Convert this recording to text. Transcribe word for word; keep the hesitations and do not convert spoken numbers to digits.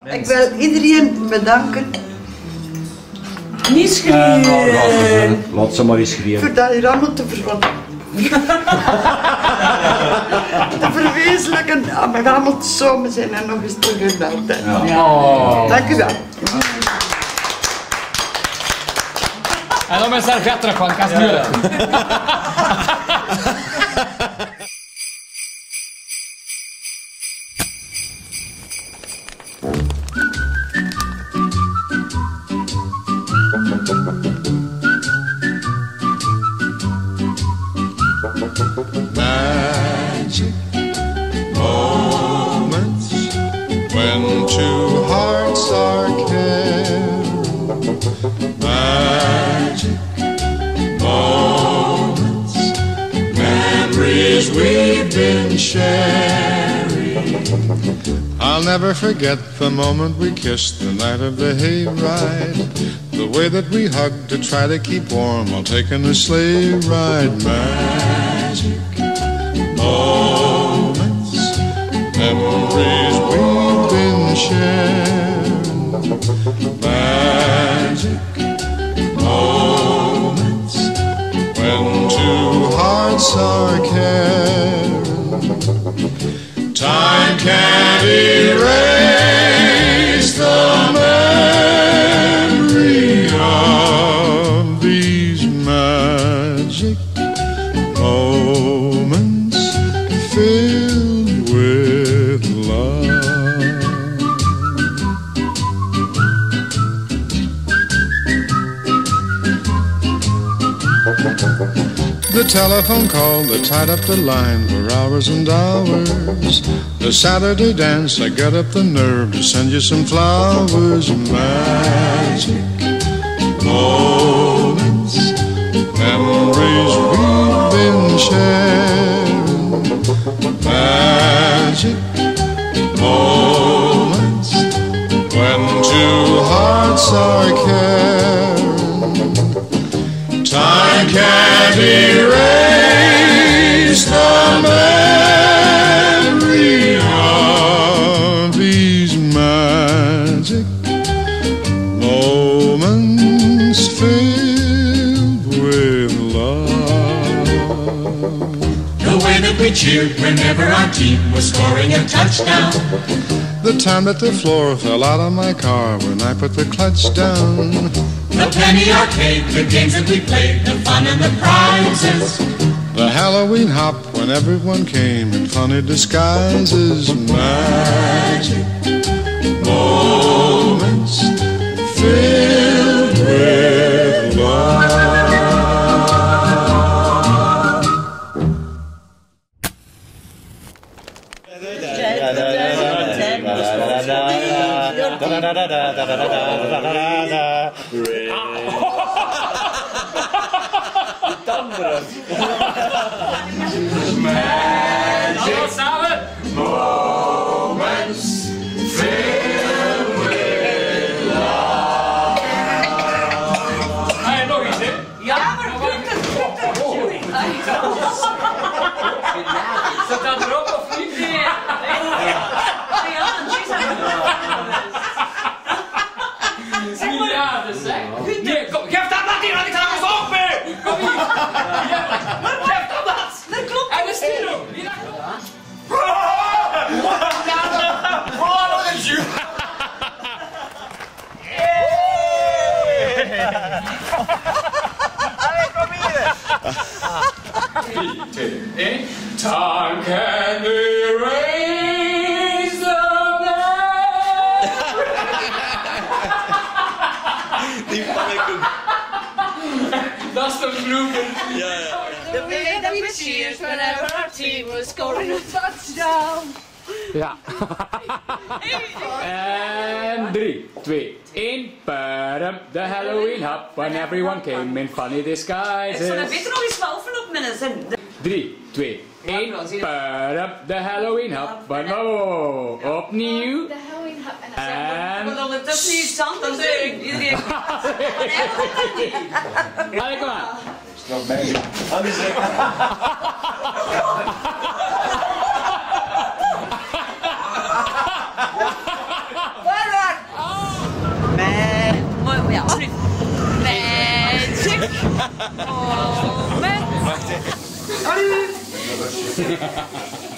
Ik wil iedereen bedanken. Niet schreeuwen. Laat ze maar eens schreeuwen. Voor dat hier allemaal te verwachten. te verwezenlijken. Ja, maar we allemaal te samen zijn en nog eens te gebeld. Ja. Ja. Dank u wel. En dan mijn servet terug, want ik kan het duren. Magic moments when two hearts are caring. Magic moments, memories we've been sharing. I'll never forget the moment we kissed the night of the hayride. The way that we hugged to try to keep warm while taking a sleigh ride. Magic moments, memories we've been sharing. Magic moments when two hearts are caring. Time can't erase the memory of these magic moments filled with love. The telephone call that tied up the line for hours and hours. The Saturday dance, I got up the nerve to send you some flowers. Magic moments, memories we've been sharing. Magic moments when two hearts are caring. Time can't erase the memory of these magic moments filled with love. The way that we cheered whenever our team was scoring a touchdown. The time that the floor fell out of my car when I put the clutch down. The penny arcade, the games that we played, the fun and the prizes. The Halloween hop when everyone came in funny disguises. Magic moments filled with love. Magic moments filled with love. Hey, nog iets, hè? Ja, maar goed, dat Zat dat erop of niet? Nee. Ja, dat is Ja, dat is echt. Nee, kom, geef dat blad hier, want ik ga er zo op mee! Kom hier! Ja, geef dat blad! Dat klopt. En de stilo! Hier, dat Allee, kom hier! drie, twee, één. Time can erase the Die vond ik ook. Dat is de vloeken. Ja, ja. The way that we cheered whenever our team was scoring a touchdown. Ja. En drie, twee, één. Padam, the Halloween hop when everyone came in funny disguises. Ik zou er beter nog eens valven op mijn zin. drie, twee, één. Padam, the Halloween hop. Oh, opnieuw. De Halloween hap en En... Maar ondertussen iets anders. Iedereen. Allee, kom maar. Nog bij. Anders zeg. Voilà! Men... Allez